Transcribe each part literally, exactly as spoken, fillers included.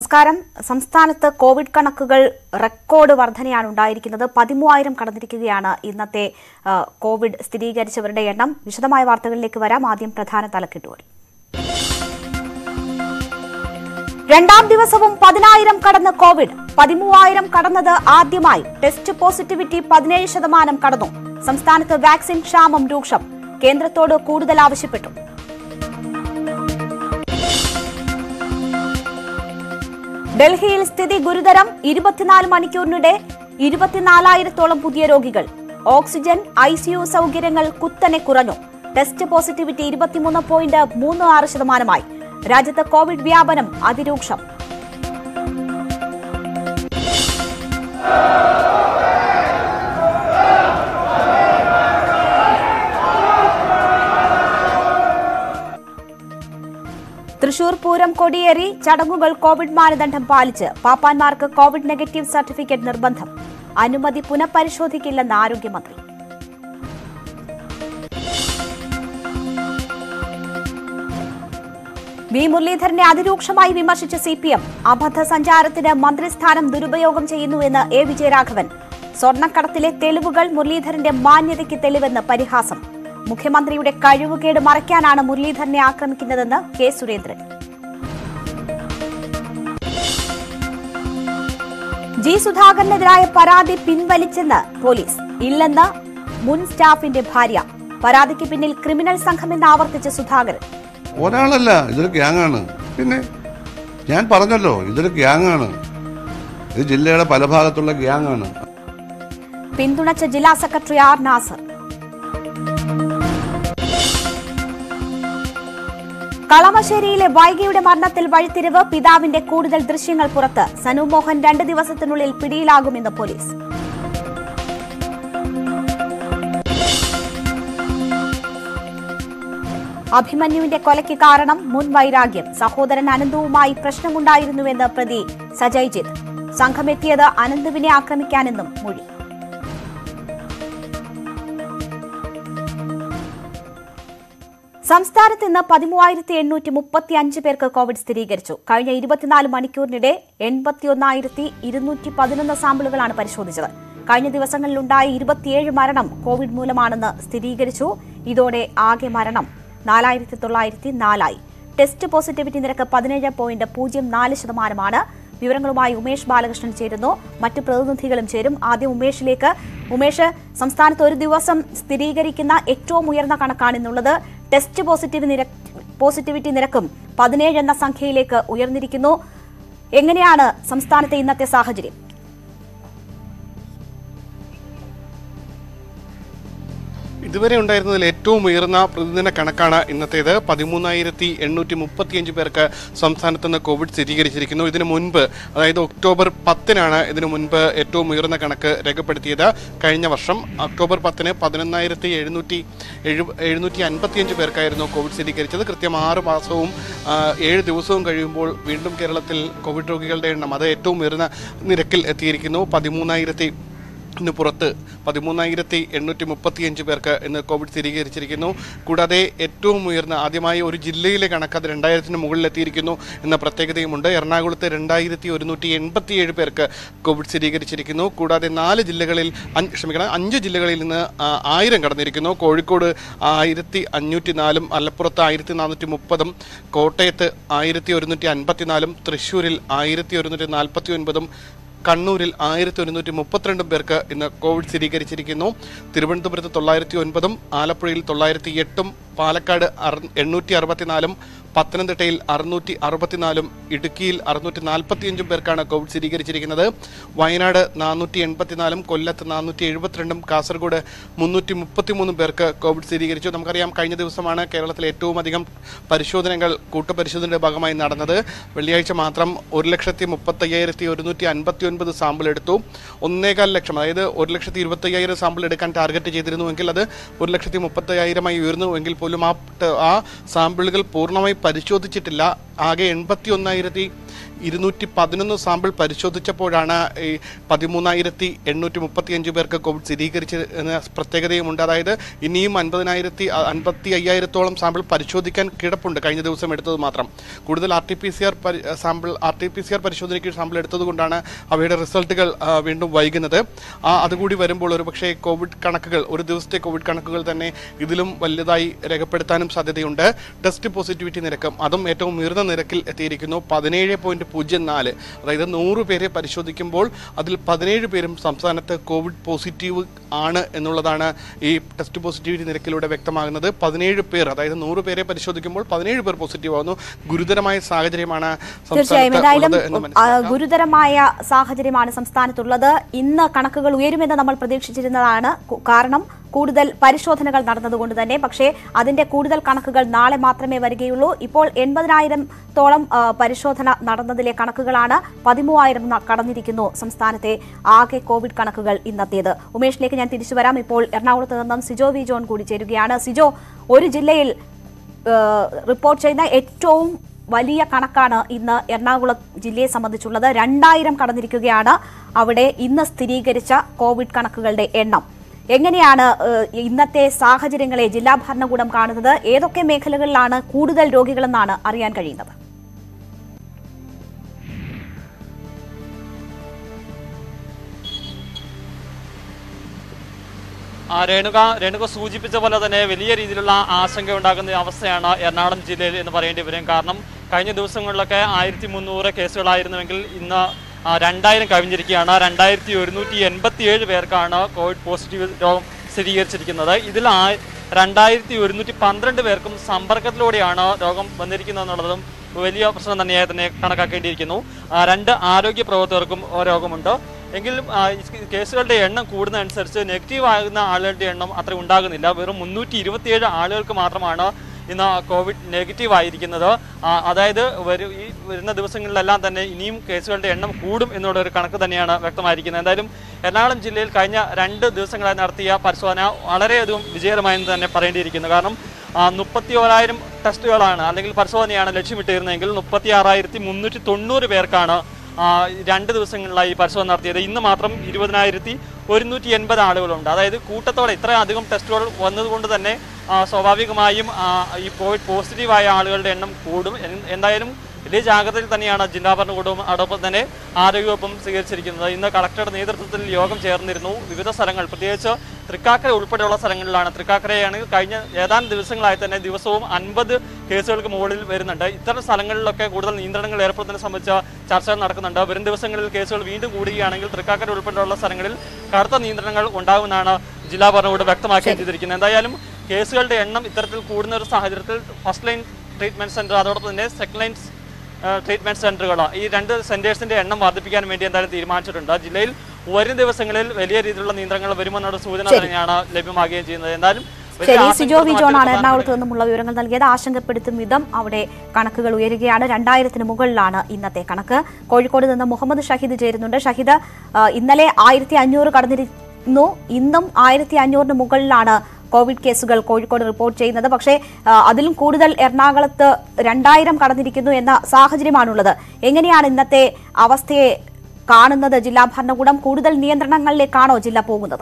നമസ്കാരം. സംസ്ഥാനത്ത് കോവിഡ് കണക്കുകൾ റെക്കോർഡ് വർധനയാണ് ഉണ്ടായിരിക്കുന്നത്. പതിമൂവായിരം കടന്നിരിക്കുകയാണ് ഇന്നത്തെ കോവിഡ് സ്ഥിരീകരിച്ചവരുടെ എണ്ണം. വിശദമായ വാർത്തകളിലേക്ക് വരാം. ആദ്യം പ്രധാന തലക്കെട്ടുകൾ. രണ്ടാം ദിവസവും പതിനായിരം കടന്ന് കോവിഡ്. പതിമൂവായിരം കടന്നത് ആദ്യമായി. ടെസ്റ്റ് പോസിറ്റിവിറ്റി പതിനേഴ് ശതമാനം കടന്നു. സംസ്ഥാനത്ത് വാക്സിൻ ക്ഷാമം രൂക്ഷം. കേന്ദ്രത്തോട് കൂടുതൽ ആവശ്യപ്പെട്ടു. ഡൽഹിയിൽ സ്ഥിതി ഗുരുതരം. ഇരുപത്തിനാല് മണിക്കൂറിനിടെ ഇരുപത്തിനാലായിരത്തോളം പുതിയ രോഗികൾ. ഓക്സിജൻ, ഐസിയു സൌകര്യങ്ങൾ കുത്തനെ കുറഞ്ഞു. ടെസ്റ്റ് പോസിറ്റിവിറ്റി ഇരുപത്തിമൂന്ന് പോയിന്റ് മൂന്ന് ആറ് ശതമാനമായി. രാജ്യത്ത് കോവിഡ് വ്യാപനം അതിരൂക്ഷം. തൃശൂർ പൂരം കൊടിയേറി. ചടങ്ങുകൾ കോവിഡ് മാനദണ്ഡം പാലിച്ച്. പാപ്പാന്മാർക്ക് കോവിഡ് നെഗറ്റീവ് സർട്ടിഫിക്കറ്റ് നിർബന്ധം. അനുമതി പുനഃപരിശോധിക്കില്ലെന്ന് ആരോഗ്യമന്ത്രി. വി മുരളീധരനെ അതിരൂക്ഷമായി വിമർശിച്ച സി പി എം. അബദ്ധ സഞ്ചാരത്തിന് മന്ത്രിസ്ഥാനം ദുരുപയോഗം ചെയ്യുന്നുവെന്ന് എ വിജയരാഘവൻ. സ്വർണ്ണക്കടത്തിലെ തെളിവുകൾ മുരളീധരന്റെ മാന്യതയ്ക്ക് തെളിവെന്ന് പരിഹാസം. മുഖ്യമന്ത്രിയുടെ കഴിവുകേട് മറയ്ക്കാനാണ് മുരളീധരനെ ആക്രമിക്കുന്നതെന്ന് കെ സുരേന്ദ്രൻ. ജി സുധാകരനെതിരായ പരാതി പിൻവലിച്ചെന്ന് പോലീസ്. ഇല്ലെന്ന് മുൻ സ്റ്റാഫിന്റെ ഭാര്യ. പരാതിക്ക് പിന്നിൽ ക്രിമിനൽ സംഘമെന്ന് ആവർത്തിച്ച സുധാകരൻ. ഒരാളല്ല, ഇതൊരു ഗ്യാങ്ങാണ്. പിന്നെ ഞാൻ പറഞ്ഞല്ലോ, ഇതൊരു ഗ്യാങ്ങാണ്. ഇത് ജില്ലയുടെ പല ഭാഗത്തുള്ള ഗ്യാങ്ങാണ്. പിന്തുണച്ച ജില്ലാ സെക്രട്ടറി ആർ നാസർ. കളമശ്ശേരിയിലെ വൈഗയുടെ മരണത്തിൽ വഴിത്തിരിവ്. പിതാവിന്റെ കൂടുതൽ ദൃശ്യങ്ങൾ പുറത്ത്. സനു മോഹൻ രണ്ട് ദിവസത്തിനുള്ളിൽ പിടിയിലാകുമെന്ന് പോലീസ്. അഭിമന്യുവിന്റെ കൊലയ്ക്ക് കാരണം മുൻ വൈരാഗ്യം. സഹോദരൻ അനന്തുവുമായി പ്രശ്നമുണ്ടായിരുന്നുവെന്ന് പ്രതി സജയ്ജിത്ത്. സംഘമെത്തിയത് അനന്തുവിനെ ആക്രമിക്കാനെന്നും മൊഴി. സംസ്ഥാനത്ത് ഇന്ന് പതിമൂവായിരത്തി എണ്ണൂറ്റി മുപ്പത്തി അഞ്ച് പേർക്ക് കോവിഡ് സ്ഥിരീകരിച്ചു. കഴിഞ്ഞ ഇരുപത്തിനാല് മണിക്കൂറിനിടെ എൺപത്തിയൊന്നായിരത്തി ഇരുന്നൂറ്റി പതിനൊന്ന് സാമ്പിളുകളാണ് പരിശോധിച്ചത്. കഴിഞ്ഞ ദിവസങ്ങളിലുണ്ടായ ഇരുപത്തിയേഴ് മരണം കോവിഡ് മൂലമാണെന്ന് സ്ഥിരീകരിച്ചു. ഇതോടെ ആകെ മരണം നാലായിരത്തി തൊള്ളായിരത്തി നാലായി. ടെസ്റ്റ് പോസിറ്റിവിറ്റി നിരക്ക് പതിനേഴ് പോയിന്റ് പൂജ്യം നാല് ശതമാനമാണ്. വിവരങ്ങളുമായി ഉമേഷ് ബാലകൃഷ്ണൻ ചേരുന്നു. മറ്റു പ്രതിനിധികളും ചേരും. ആദ്യം ഉമേഷിലേക്ക്. ഉമേഷ്, സംസ്ഥാനത്ത് ഒരു ദിവസം സ്ഥിരീകരിക്കുന്ന ഏറ്റവും ഉയർന്ന കണക്കാണെന്നുള്ളത്. ടെസ്റ്റ് പോസിറ്റിവിറ്റി നിരക്കും പതിനേഴ് എന്ന സംഖ്യയിലേക്ക് ഉയർന്നിരിക്കുന്നു. എങ്ങനെയാണ് സംസ്ഥാനത്തെ ഇന്നത്തെ സാഹചര്യം? ഇതുവരെ ഉണ്ടായിരുന്നതിൽ ഏറ്റവും ഉയർന്ന പ്രതിദിന കണക്കാണ് ഇന്നത്തേത്. പതിമൂന്നായിരത്തി എണ്ണൂറ്റി മുപ്പത്തിയഞ്ച് പേർക്ക് സംസ്ഥാനത്ത് നിന്ന് കോവിഡ് സ്ഥിരീകരിച്ചിരിക്കുന്നു. ഇതിനു മുൻപ്, അതായത് ഒക്ടോബർ പത്തിനാണ് ഇതിനു മുൻപ് ഏറ്റവും ഉയർന്ന കണക്ക് രേഖപ്പെടുത്തിയത്. കഴിഞ്ഞ വർഷം ഒക്ടോബർ പത്തിന് പതിനൊന്നായിരത്തി എഴുന്നൂറ്റി എഴു എഴുന്നൂറ്റി അൻപത്തിയഞ്ച് പേർക്കായിരുന്നു കോവിഡ് സ്ഥിരീകരിച്ചത്. കൃത്യം ആറ് മാസവും ഏഴ് ദിവസവും കഴിയുമ്പോൾ വീണ്ടും കേരളത്തിൽ കോവിഡ് രോഗികളുടെ എണ്ണം അത് ഏറ്റവും ഉയർന്ന നിരക്കിൽ എത്തിയിരിക്കുന്നു. പതിമൂന്നായിരത്തി ഇന്ന് പുറത്ത് പതിമൂന്നായിരത്തി എണ്ണൂറ്റി മുപ്പത്തിയഞ്ച് പേർക്ക് ഇന്ന് കോവിഡ് സ്ഥിരീകരിച്ചിരിക്കുന്നു. കൂടാതെ ഏറ്റവും ഉയർന്ന ആദ്യമായി ഒരു ജില്ലയിലെ കണക്ക് അത് രണ്ടായിരത്തിന് മുകളിലെത്തിയിരിക്കുന്നു എന്ന പ്രത്യേകതയുമുണ്ട്. എറണാകുളത്ത് രണ്ടായിരത്തി ഒരുന്നൂറ്റി എൺപത്തിയേഴ് പേർക്ക് കോവിഡ് സ്ഥിരീകരിച്ചിരിക്കുന്നു. കൂടാതെ നാല് ജില്ലകളിൽ ക്ഷമിക്കണം അഞ്ച് ജില്ലകളിൽ നിന്ന് ആയിരം കടന്നിരിക്കുന്നു. കോഴിക്കോട് ആയിരത്തി അഞ്ഞൂറ്റി നാലും മലപ്പുറത്ത് ആയിരത്തി നാനൂറ്റി മുപ്പതും കോട്ടയത്ത് ആയിരത്തി ഒരുന്നൂറ്റി അൻപത്തിനാലും തൃശ്ശൂരിൽ ആയിരത്തി ഒരുന്നൂറ്റി നാൽപ്പത്തി ഒൻപതും കണ്ണൂരിൽ ആയിരത്തി ഒരുന്നൂറ്റി മുപ്പത്തിരണ്ടും പേർക്ക് ഇന്ന് കോവിഡ് സ്ഥിരീകരിച്ചിരിക്കുന്നു. തിരുവനന്തപുരത്ത് തൊള്ളായിരത്തി ഒൻപതും ആലപ്പുഴയിൽ തൊള്ളായിരത്തി എട്ടും പാലക്കാട് എണ്ണൂറ്റി അറുപത്തിനാലും പത്തനംതിട്ടയിൽ അറുന്നൂറ്റി അറുപത്തിനാലും ഇടുക്കിയിൽ അറുന്നൂറ്റി നാൽപ്പത്തിയഞ്ചും പേർക്കാണ് കോവിഡ് സ്ഥിരീകരിച്ചിരിക്കുന്നത്. വയനാട് നാനൂറ്റി എൺപത്തിനാലും കൊല്ലത്ത് നാനൂറ്റി എഴുപത്തിരണ്ടും കാസർഗോഡ് മുന്നൂറ്റി മുപ്പത്തിമൂന്നും പേർക്ക് കോവിഡ് സ്ഥിരീകരിച്ചു. നമുക്കറിയാം, കഴിഞ്ഞ ദിവസമാണ് കേരളത്തിൽ ഏറ്റവും അധികം പരിശോധനകൾ കൂട്ടപരിശോധനയുടെ ഭാഗമായി നടന്നത്. വെള്ളിയാഴ്ച മാത്രം ഒരു ലക്ഷത്തി മുപ്പത്തയ്യായിരത്തി ഒരുന്നൂറ്റി അൻപത്തി ഒൻപത് സാമ്പിൾ എടുത്തു. ഒന്നേകാൽ ലക്ഷം അതായത് ഒരു ലക്ഷത്തി ഇരുപത്തയ്യായിരം സാമ്പിൾ എടുക്കാൻ ടാർഗറ്റ് ചെയ്തിരുന്നുവെങ്കിൽ അത് ഒരു ലക്ഷത്തി മുപ്പത്തയ്യായിരമായി ഉയർന്നുവെങ്കിൽ പോലും ആ ആ സാമ്പിളുകൾ പൂർണ്ണമായി പരിശോധിച്ചിട്ടില്ല. ആകെ എൺപത്തി ഒന്നായിരത്തി ഇരുന്നൂറ്റി പതിനൊന്ന് സാമ്പിൾ പരിശോധിച്ചപ്പോഴാണ് ഈ പതിമൂന്നായിരത്തി എണ്ണൂറ്റി മുപ്പത്തി അഞ്ച് പേർക്ക് കോവിഡ് സ്ഥിരീകരിച്ച പ്രത്യേകതയുമുണ്ട്. അതായത് ഇനിയും അൻപതിനായിരത്തി അൻപത്തി അയ്യായിരത്തോളം സാമ്പിൾ പരിശോധിക്കാൻ കിടപ്പുണ്ട് കഴിഞ്ഞ ദിവസം എടുത്തത് മാത്രം. കൂടുതൽ R T P C R sample R T P C R പരിശോധനയ്ക്ക് സാമ്പിൾ എടുത്തതുകൊണ്ടാണ് അവയുടെ റിസൾട്ടുകൾ വീണ്ടും വൈകുന്നത്. അതുകൂടി വരുമ്പോൾ ഒരു പക്ഷേ കോവിഡ് കണക്കുകൾ ഒരു ദിവസത്തെ കോവിഡ് കണക്കുകൾ തന്നെ ഇതിലും വലുതായി രേഖപ്പെടുത്താനും സാധ്യതയുണ്ട്. ടെസ്റ്റ് പോസിറ്റിവിറ്റി നിരക്കും അതും ഏറ്റവും ഉയർന്ന നിരക്കിൽ എത്തിയിരിക്കുന്നു. പതിനേഴ് പോയിന്റ് പൂജ്യം നാല്, അതായത് നൂറ് പേരെ പരിശോധിക്കുമ്പോൾ അതിൽ പതിനേഴ് പേരും സംസ്ഥാനത്ത് കോവിഡ് പോസിറ്റീവ് ആണ് എന്നുള്ളതാണ് ഈ ടെസ്റ്റ് പോസിറ്റിവിറ്റി നിരക്കിലൂടെ വ്യക്തമാകുന്നത്. പതിനേഴ് പേർ, അതായത് നൂറ് പേരെ പരിശോധിക്കുമ്പോൾ പതിനേഴ് പേർ പോസിറ്റീവ് ആവുന്നു. ഗുരുതരമായ സാഹചര്യമാണ് ഗുരുതരമായ സാഹചര്യമാണ് സംസ്ഥാനത്തുള്ളത്. ഇന്ന് കണക്കുകൾ ഉയരുമെന്ന് നമ്മൾ പ്രതീക്ഷിച്ചിരുന്നതാണ്. കാരണം കൂടുതൽ പരിശോധനകൾ നടന്നതുകൊണ്ട് തന്നെ. പക്ഷേ അതിന്റെ കൂടുതൽ കണക്കുകൾ നാളെ മാത്രമേ വരികയുള്ളൂ. ഇപ്പോൾ എൺപതിനായിരത്തോളം പരിശോധന നടന്നതിലെ കണക്കുകളാണ്. പതിമൂവായിരം കടന്നിരിക്കുന്നു സംസ്ഥാനത്തെ ആകെ കോവിഡ് കണക്കുകൾ ഇന്നത്തേത്. ഉമേഷിലേക്ക് ഞാൻ തിരിച്ചു വരാം. ഇപ്പോൾ എറണാകുളത്ത് നിന്നും സിജോ വി ജോൺ കൂടി ചേരുകയാണ്. സിജോ, ഒരു ജില്ലയിൽ റിപ്പോർട്ട് ചെയ്യുന്ന ഏറ്റവും വലിയ കണക്കാണ് ഇന്ന് എറണാകുളം ജില്ലയെ സംബന്ധിച്ചുള്ളത്. രണ്ടായിരം കടന്നിരിക്കുകയാണ് അവിടെ ഇന്ന് സ്ഥിരീകരിച്ച കോവിഡ് കണക്കുകളുടെ എണ്ണം. എങ്ങനെയാണ് ഇന്നത്തെ സാഹചര്യങ്ങളെ ജില്ലാ ഭരണകൂടം കാണുന്നത്? ഏതൊക്കെ മേഖലകളിലാണ് കൂടുതൽ രോഗികളെന്നാണ് അറിയാൻ കഴിയുന്നത്? രേണുക രേണുക സൂചിപ്പിച്ച പോലെ തന്നെ വലിയ രീതിയിലുള്ള ആശങ്ക ഉണ്ടാകുന്ന അവസ്ഥയാണ് എറണാകുളം ജില്ലയിൽ എന്ന് പറയേണ്ടി വരും. കാരണം കഴിഞ്ഞ ദിവസങ്ങളിലൊക്കെ ആയിരത്തി മുന്നൂറ് കേസുകളായിരുന്നുവെങ്കിൽ ഇന്ന് രണ്ടായിരം കവിഞ്ഞിരിക്കുകയാണ്. രണ്ടായിരത്തി ഒരുന്നൂറ്റി എൺപത്തി ഏഴ് പേർക്കാണ് കോവിഡ് പോസിറ്റീവ് രോഗം സ്ഥിരീകരിച്ചിരിക്കുന്നത്. ഇതിൽ ആ രണ്ടായിരത്തി ഒരുന്നൂറ്റി പന്ത്രണ്ട് പേർക്കും സമ്പർക്കത്തിലൂടെയാണ് രോഗം വന്നിരിക്കുന്നത് എന്നുള്ളതും വലിയ പ്രശ്നം തന്നെയായി തന്നെ കണക്കാക്കേണ്ടിയിരിക്കുന്നു. രണ്ട് ആരോഗ്യ പ്രവർത്തകർക്കും രോഗമുണ്ട്. എങ്കിലും കേസുകളുടെ എണ്ണം കൂടുന്നതനുസരിച്ച് നെഗറ്റീവ് ആകുന്ന ആളുകളുടെ എണ്ണം അത്ര ഉണ്ടാകുന്നില്ല. വെറും മുന്നൂറ്റി ഇരുപത്തിയേഴ് ആളുകൾക്ക് മാത്രമാണ് ഇന്ന് കോവിഡ് നെഗറ്റീവ് ആയിരിക്കുന്നത്. അതായത് വരും ഈ വരുന്ന ദിവസങ്ങളിലെല്ലാം തന്നെ ഇനിയും കേസുകളുടെ എണ്ണം കൂടും എന്നുള്ള ഒരു കണക്ക് തന്നെയാണ് വ്യക്തമായിരിക്കുന്നത്. എന്തായാലും എറണാകുളം ജില്ലയിൽ കഴിഞ്ഞ രണ്ട് ദിവസങ്ങളായി നടത്തിയ പരിശോധന വളരെയധികം വിജയകരമായെന്ന് തന്നെ പറയേണ്ടിയിരിക്കുന്നു. കാരണം മുപ്പത്തി ഓരായിരം ടെസ്റ്റുകളാണ് അല്ലെങ്കിൽ പരിശോധനയാണ് ലക്ഷ്യമിട്ടിരുന്നതെങ്കിൽ മുപ്പത്തി ആറായിരത്തി മുന്നൂറ്റി തൊണ്ണൂറ് പേർക്കാണ് രണ്ട് ദിവസങ്ങളിലായി പരിശോധന നടത്തിയത്. ഇന്ന് മാത്രം ഇരുപതിനായിരത്തി ഒരുന്നൂറ്റി എൺപത് ആളുകളുണ്ട്. അതായത് കൂട്ടത്തോടെ ഇത്രയധികം ടെസ്റ്റുകൾ വന്നതുകൊണ്ട് തന്നെ സ്വാഭാവികമായും ഈ കോവിഡ് പോസിറ്റീവായ ആളുകളുടെ എണ്ണം കൂടും. എന്തായാലും വലിയ ജാഗ്രതയിൽ തന്നെയാണ് ജില്ലാ ഭരണകൂടവും അതോടൊപ്പം തന്നെ ആരോഗ്യവകുപ്പും സ്വീകരിച്ചിരിക്കുന്നത്. ഇന്ന് കളക്ടറുടെ നേതൃത്വത്തിൽ യോഗം ചേർന്നിരുന്നു. വിവിധ സ്ഥലങ്ങൾ, പ്രത്യേകിച്ച് തൃക്കാക്കര ഉൾപ്പെടെയുള്ള സ്ഥലങ്ങളിലാണ്. തൃക്കാക്കരയാണെങ്കിൽ കഴിഞ്ഞ ഏതാനും ദിവസങ്ങളായി തന്നെ ദിവസവും അൻപത് കേസുകൾക്ക് മുകളിൽ വരുന്നുണ്ട്. ഇത്തരം സ്ഥലങ്ങളിലൊക്കെ കൂടുതൽ നിയന്ത്രണങ്ങൾ ഏർപ്പെടുത്തുന്നതിനെ സംബന്ധിച്ച ചർച്ചകൾ നടക്കുന്നുണ്ട്. വരും ദിവസങ്ങളിൽ കേസുകൾ വീണ്ടും കൂടുകയാണെങ്കിൽ തൃക്കാക്കര ഉൾപ്പെടെയുള്ള സ്ഥലങ്ങളിൽ കടുത്ത നിയന്ത്രണങ്ങൾ ഉണ്ടാകുമെന്നാണ് ജില്ലാ ഭരണകൂടം വ്യക്തമാക്കി ചെയ്തിരിക്കുന്നത്. എന്തായാലും കേസുകളുടെ എണ്ണം ഇത്തരത്തിൽ കൂടുന്ന ഒരു സാഹചര്യത്തിൽ ഫസ്റ്റ് ലൈൻ ട്രീറ്റ്മെന്റ് സെന്റർ അതോടൊപ്പം തന്നെ സെക്കൻഡ് ലൈൻ ട്രീറ്റ്മെന്റ് സെന്ററുകൾ ഈ രണ്ട് സെന്റേഴ്സിന്റെ എണ്ണം വർദ്ധിപ്പിക്കാൻ വേണ്ടി എന്തായാലും തീരുമാനിച്ചിട്ടുണ്ട്. ജില്ലയിൽ വരും ദിവസങ്ങളിൽ വലിയ രീതിയിലുള്ള നിയന്ത്രണങ്ങൾ വരുമെന്നുള്ള സൂചന തന്നെയാണ് ലഭ്യമാകുകയും ചെയ്യുന്നത്. എന്തായാലും സിജോ വി ജോൺ ആണ് എറണാകുളത്ത് നിന്നുമുള്ള വിവരങ്ങൾ നൽകിയത്. ആശങ്കപ്പെടുത്തും വിധം അവിടെ കണക്കുകൾ ഉയരുകയാണ്. രണ്ടായിരത്തിന് മുകളിലാണ് ഇന്നത്തെ കണക്ക്. കോഴിക്കോട് നിന്ന് മുഹമ്മദ് ഷഹീദ് ചേരുന്നുണ്ട്. ഷഹീദ്, ഇന്നലെ ആയിരത്തി അഞ്ഞൂറ് കടന്നിരുന്നു. ഇന്നും ആയിരത്തി അഞ്ഞൂറിന് മുകളിലാണ് കോവിഡ് കേസുകൾ കോഴിക്കോട് റിപ്പോർട്ട് ചെയ്യുന്നത്. പക്ഷേ അതിലും കൂടുതൽ എറണാകുളത്ത് രണ്ടായിരം കടന്നിരിക്കുന്നു എന്ന സാഹചര്യമാണുള്ളത്. എങ്ങനെയാണ് ഇന്നത്തെ അവസ്ഥയെ കാണുന്നത് ജില്ലാ ഭരണകൂടം? കൂടുതൽ നിയന്ത്രണങ്ങളിലേക്കാണോ ജില്ല പോകുന്നത്?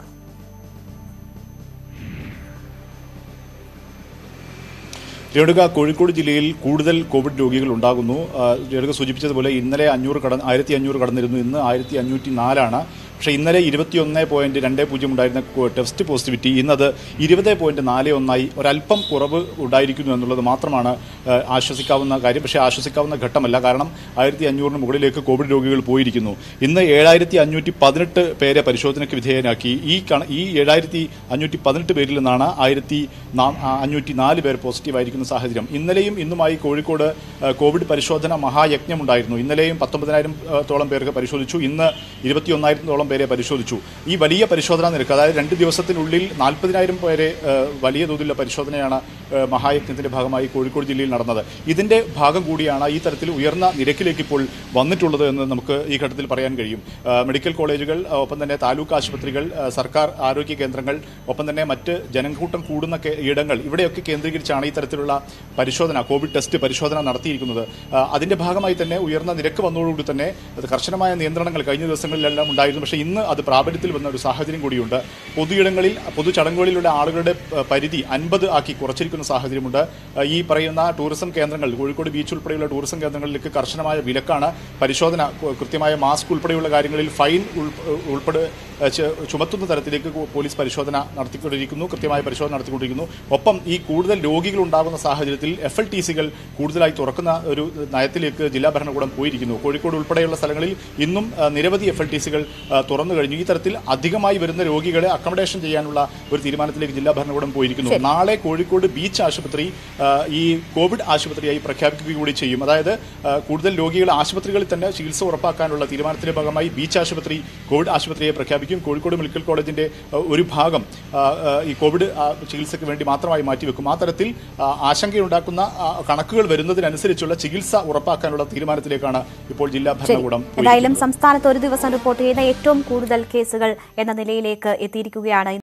രേണുക, കോഴിക്കോട് ജില്ലയിൽ കൂടുതൽ കോവിഡ് രോഗികൾ ഉണ്ടാകുന്നു. രേണുക സൂചിപ്പിച്ചതുപോലെ ഇന്നലെ അഞ്ഞൂറ് കട ആയിരത്തി അഞ്ഞൂറ് കടന്നിരുന്നു. ഇന്ന് ആയിരത്തി അഞ്ഞൂറ്റി നാലാണ്. പക്ഷേ ഇന്നലെ ഇരുപത്തിയൊന്ന് പോയിന്റ് രണ്ട് പൂജ്യം ഉണ്ടായിരുന്ന ടെസ്റ്റ് പോസിറ്റിവിറ്റി ഇന്നത് ഇരുപത് പോയിന്റ് നാല് ഒന്നായി ഒരല്പം കുറവ് ഉണ്ടായിരിക്കുന്നു എന്നുള്ളത് മാത്രമാണ് ആശ്വസിക്കാവുന്ന കാര്യം. പക്ഷേ ആശ്വസിക്കാവുന്ന ഘട്ടമല്ല. കാരണം ആയിരത്തി അഞ്ഞൂറിന് മുകളിലേക്ക് കോവിഡ് രോഗികൾ പോയിരിക്കുന്നു. ഇന്ന് ഏഴായിരത്തി അഞ്ഞൂറ്റി പതിനെട്ട് പേരെ പരിശോധനയ്ക്ക് വിധേയനാക്കി. ഈ കണ ഈ ഏഴായിരത്തി അഞ്ഞൂറ്റി പതിനെട്ട് പേരിൽ നിന്നാണ് ആയിരത്തി അഞ്ഞൂറ്റി നാല് പേർ പോസിറ്റീവായിരിക്കുന്ന സാഹചര്യം. ഇന്നലെയും ഇന്നുമായി കോഴിക്കോട് കോവിഡ് പരിശോധന മഹായജ്ഞമുണ്ടായിരുന്നു. ഇന്നലെയും പത്തൊമ്പതിനായിരത്തോളം പേർക്ക് പരിശോധിച്ചു. ഇന്ന് ഇരുപത്തിയൊന്നായിരത്തോളം അഞ്ഞൂറോളം പേരെ പരിശോധിച്ചു. ഈ വലിയ പരിശോധനാ നിരക്ക്, അതായത് രണ്ട് ദിവസത്തിനുള്ളിൽ നാൽപ്പതിനായിരം പേരെ വലിയ തോതിലുള്ള പരിശോധനയാണ് മഹായജ്ഞത്തിന്റെ ഭാഗമായി കോഴിക്കോട് ജില്ലയിൽ നടന്നത്. ഇതിന്റെ ഭാഗം കൂടിയാണ് ഈ തരത്തിൽ ഉയർന്ന നിരക്കിലേക്ക് ഇപ്പോൾ വന്നിട്ടുള്ളത് എന്ന് നമുക്ക് ഈ ഘട്ടത്തിൽ പറയാൻ കഴിയും. മെഡിക്കൽ കോളേജുകൾ, ഒപ്പം തന്നെ താലൂക്ക് ആശുപത്രികൾ, സർക്കാർ ആരോഗ്യ കേന്ദ്രങ്ങൾ, ഒപ്പം തന്നെ മറ്റ് ജനക്കൂട്ടം കൂടുന്ന ഇടങ്ങൾ, ഇവിടെയൊക്കെ കേന്ദ്രീകരിച്ചാണ് ഈ തരത്തിലുള്ള പരിശോധന, കോവിഡ് ടെസ്റ്റ് പരിശോധന നടത്തിയിരിക്കുന്നത്. അതിന്റെ ഭാഗമായി തന്നെ ഉയർന്ന നിരക്ക് വന്നതോടുകൂടി തന്നെ കർശനമായ നിയന്ത്രണങ്ങൾ കഴിഞ്ഞ ദിവസങ്ങളിലെല്ലാം ഉണ്ടായിരുന്നു. പക്ഷേ ഇന്ന് അത് പ്രാബല്യത്തിൽ വന്ന ഒരു സാഹചര്യം കൂടിയുണ്ട്. പൊതുയിടങ്ങളിൽ, പൊതു ചടങ്ങുകളിലുള്ള ആളുകളുടെ പരിധി അൻപത് ആക്കി കുറച്ചിരിക്കുന്ന സാഹചര്യമുണ്ട്. ഈ പറയുന്ന ടൂറിസം കേന്ദ്രങ്ങൾ, കോഴിക്കോട് ബീച്ച് ഉൾപ്പെടെയുള്ള ടൂറിസം കേന്ദ്രങ്ങളിലേക്ക് കർശനമായ വിലക്കാണ്. പരിശോധന, കൃത്യമായ മാസ്ക് ഉൾപ്പെടെയുള്ള കാര്യങ്ങളിൽ ഫൈൻ ഉൾപ്പെടെ ചുമത്തുന്ന തരത്തിലേക്ക് പോലീസ് പരിശോധന നടത്തിക്കൊണ്ടിരിക്കുന്നു, കൃത്യമായ പരിശോധന നടത്തിക്കൊണ്ടിരിക്കുന്നു. ഒപ്പം ഈ കൂടുതൽ രോഗികൾ ഉണ്ടാകുന്ന സാഹചര്യത്തിൽ എഫ് എൽ ടി സികൾ കൂടുതലായി തുറക്കുന്ന ഒരു നയത്തിലേക്ക് ജില്ലാ ഭരണകൂടം പോയിരിക്കുന്നു. കോഴിക്കോട് ഉൾപ്പെടെയുള്ള സ്ഥലങ്ങളിൽ ഇന്നും നിരവധി എഫ് എൽ ടി സികൾ തുറന്നു കഴിഞ്ഞു. ഈ തരത്തിൽ അധികമായി വരുന്ന രോഗികളെ അക്കോമഡേഷൻ ചെയ്യാനുള്ള ഒരു തീരുമാനത്തിലേക്ക് ജില്ലാ ഭരണകൂടം പോയിരിക്കുന്നു. നാളെ കോഴിക്കോട് ബീച്ച് ആശുപത്രി ഈ കോവിഡ് ആശുപത്രിയായി പ്രഖ്യാപിക്കുക കൂടി ചെയ്യും. അതായത് കൂടുതൽ രോഗികൾ ആശുപത്രികളിൽ തന്നെ ചികിത്സ ഉറപ്പാക്കാനുള്ള തീരുമാനത്തിന്റെ ഭാഗമായി ബീച്ച് ആശുപത്രി കോവിഡ് ആശുപത്രിയെ പ്രഖ്യാപിക്കും. കോഴിക്കോട് മെഡിക്കൽ കോളേജിന്റെ ഒരു ഭാഗം ഈ കോവിഡ് ചികിത്സയ്ക്ക് വേണ്ടി മാത്രമായി മാറ്റിവെക്കും. ആ തരത്തിൽ ആശങ്കയുണ്ടാക്കുന്ന കണക്കുകൾ വരുന്നതിനനുസരിച്ചുള്ള ചികിത്സ ഉറപ്പാക്കാനുള്ള തീരുമാനത്തിലേക്കാണ് ഇപ്പോൾ ജില്ലാ ഭരണകൂടം. എന്തായാലും സംസ്ഥാനത്ത് ഒരു ദിവസം റിപ്പോർട്ട് ചെയ്യുന്ന ഏറ്റവും കൂടുതൽ കേസുകൾ എന്ന നിലയിലേക്ക് എത്തിയിരിക്കുകയാണ്.